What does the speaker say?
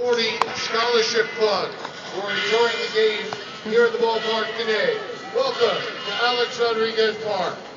40 Scholarship Fund who are enjoying the game here at the ballpark today. Welcome to Alex Rodriguez Park.